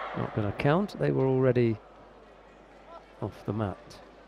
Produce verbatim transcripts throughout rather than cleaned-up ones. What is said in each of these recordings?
Not going to count. They were already off the mat.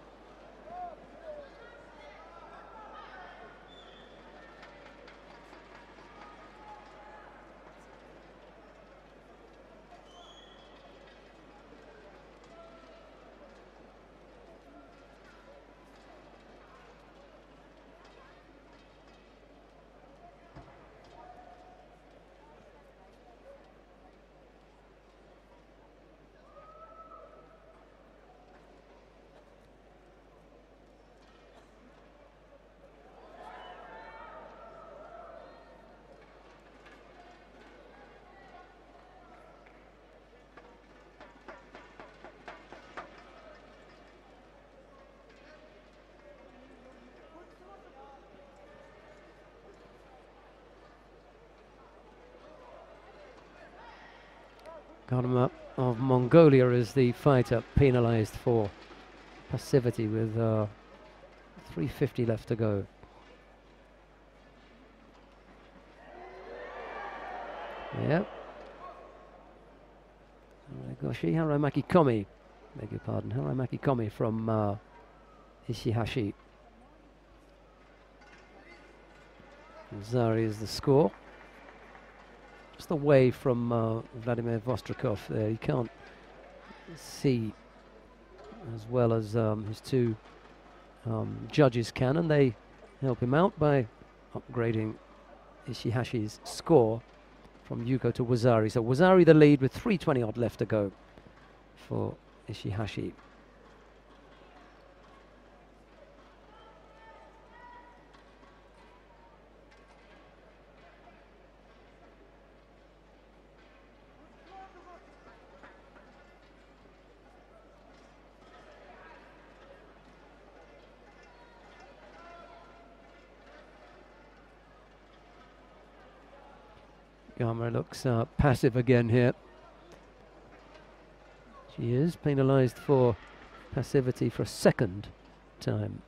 Garma of Mongolia is the fighter penalised for passivity with uh, three fifty left to go. Yep. Goshi Haramaki Komi, beg your pardon, Haramaki Komi from uh, Ishihashi. Zari is the score. Just away from uh, Vladimir Vostrikov there. He can't see as well as um, his two um, judges can, and they help him out by upgrading Ishihashi's score from Yuko to Wazari. So Wazari the lead with three twenty odd left to go for Ishihashi. Garma looks uh, passive again here. She is penalised for passivity for a second time.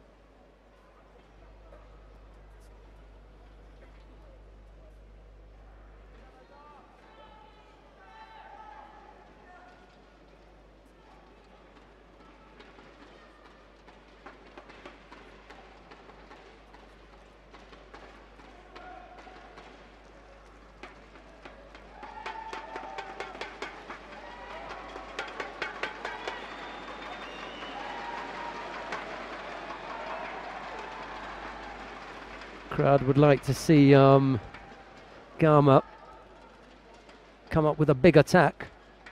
Crowd would like to see um, Garma come up with a big attack.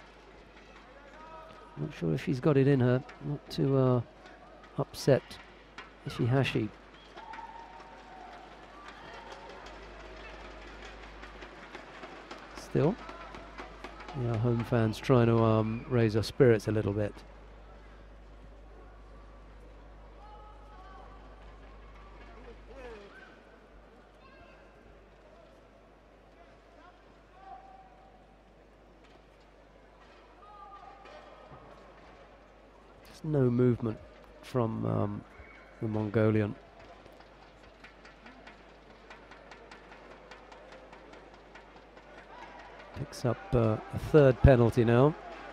Not sure if she's got it in her not to uh, upset Ishihashi. Still, yeah, home fans trying to um, raise our spirits a little bit. No movement from um, the Mongolian. Picks up uh, a third penalty now.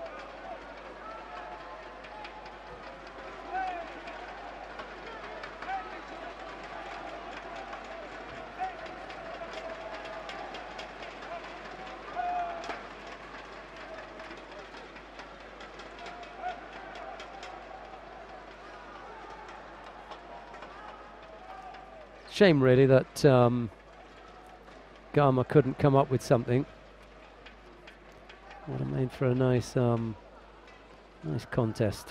Shame really that um, Garma couldn't come up with something. Would have made for a nice, um, nice contest.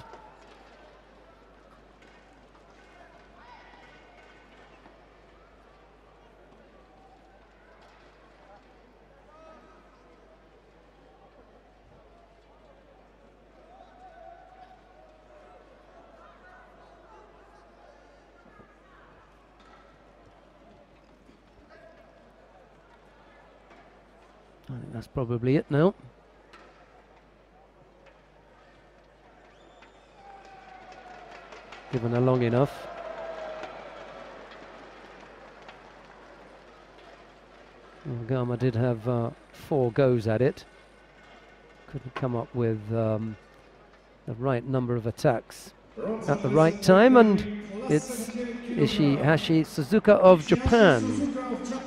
I think that's probably it now. Given her long enough. Well, Garma did have uh, four goes at it. couldn't come up with um, the right number of attacks at the right time, and it's Ishihashi Suzuka of Japan